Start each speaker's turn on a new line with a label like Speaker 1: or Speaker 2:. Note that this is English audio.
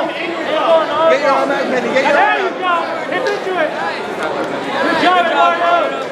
Speaker 1: Get your arm out, Kenny. Get your arm out.
Speaker 2: There you go. Hit into it. Good job, Eduardo.